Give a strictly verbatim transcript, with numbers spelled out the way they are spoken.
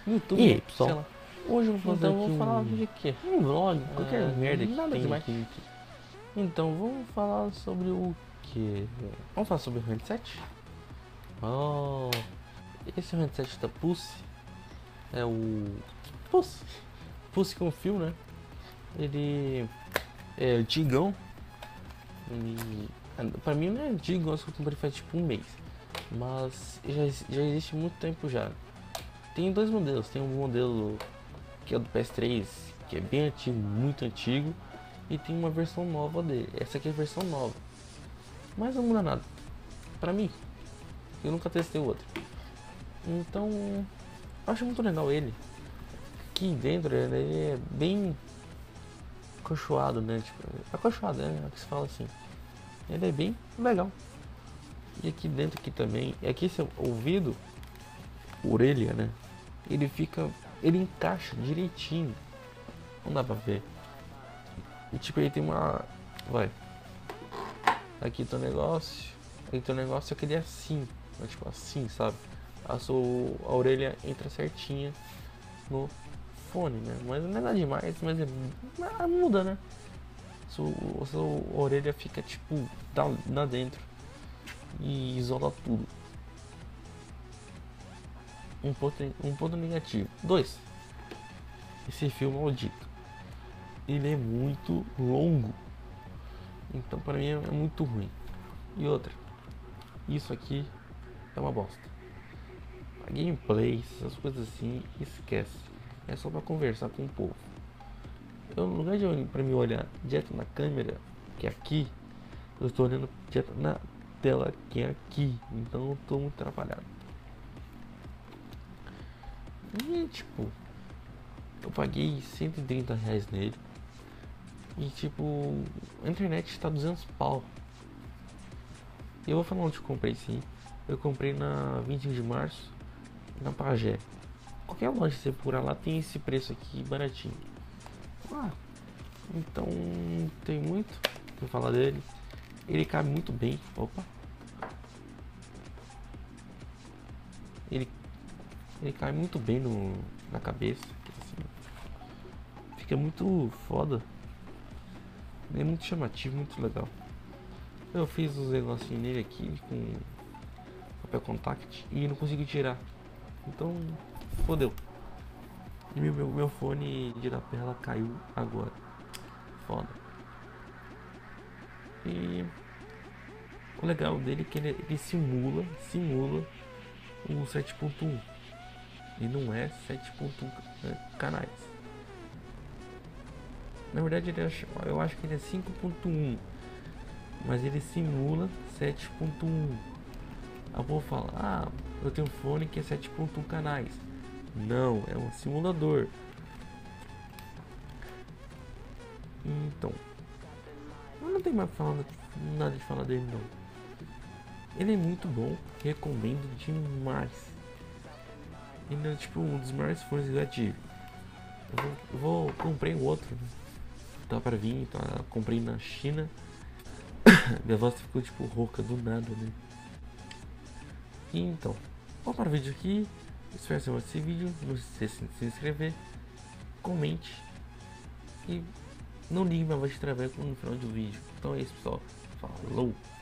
no YouTube, E né? aí, pessoal, Sei lá. hoje eu vou fazer Então aqui vou falar um, de quê? um vlog, qualquer É, merda que nada tem demais. aqui. Então vamos falar sobre o quê? Vamos falar sobre o headset? Oh, esse headset da Pulse é o Pulse, Pulse com fio, né? Ele é antigão e pra mim não é antigo, eu acho que eu comprei faz tipo um mês, mas já, já existe muito tempo já. Tem dois modelos, tem um modelo que é do P S três, que é bem antigo, muito antigo, e tem uma versão nova dele. Essa aqui é a versão nova, mas não muda nada pra mim, eu nunca testei o outro. Então, eu acho muito legal ele. Aqui dentro ele é bem acolchoado, né? Tipo, acolchoado, é o que se fala assim. Ele é bem legal. E aqui dentro aqui também, aqui esse ouvido, orelha, né? Ele fica, ele encaixa direitinho. Não dá pra ver. E tipo, ele tem uma, vai. Aqui tem um negócio, aqui tem um negócio que ele é assim, é tipo assim, sabe? A sua a orelha entra certinha no fone, né? Mas não é nada demais, mas é, ah, muda, né? Sua, a sua orelha fica tipo lá, lá dentro e isola tudo. Um ponto, um ponto negativo. Dois. Esse fio maldito. Ele é muito longo. Então para mim é muito ruim. E outra. Isso aqui é uma bosta. A gameplay, essas coisas assim, esquece. É só para conversar com o povo. Eu, no lugar de olhar para mim olhar direto na câmera, que é aqui, eu estou olhando direto na tela, que é aqui. Então eu tô muito atrapalhado. E tipo, eu paguei cento e trinta reais nele. E tipo, a internet está duzentos pau. E eu vou falar onde eu comprei sim. Eu comprei na vinte de março, na Pajé. Qualquer loja que você procurar lá tem esse preço aqui baratinho. Ah, então tem muito pra falar dele. Ele cabe muito bem. Opa! Ele, ele cai muito bem no, na cabeça. Assim. Fica muito foda. Ele é muito chamativo, muito legal. Eu fiz os negocinhos nele aqui com papel contact e não consegui tirar. Então, fodeu. E meu, meu, meu fone de lapela caiu agora. Foda. E o legal dele é que ele, ele simula, simula o sete ponto um. E não é sete ponto um é, canais. Na verdade ele acha, eu acho que ele é cinco ponto um. Mas ele simula sete ponto um. Eu vou falar, ah, eu tenho um fone que é sete ponto um canais. Não, é um simulador. Então, eu não tem mais falar, nada de falar dele não. Ele é muito bom, recomendo demais. Ele é tipo um dos maiores fones que eu já tive. Eu vou, eu vou comprei um outro, né? Tá para vir, tá, comprei na China. Minha voz ficou tipo rouca do nada, né? E então, vamos para o vídeo aqui. Espero que você goste desse vídeo. Não se esqueça de se inscrever, comente e não ligue para voz de traveco no final do vídeo. Então é isso, pessoal. Falou!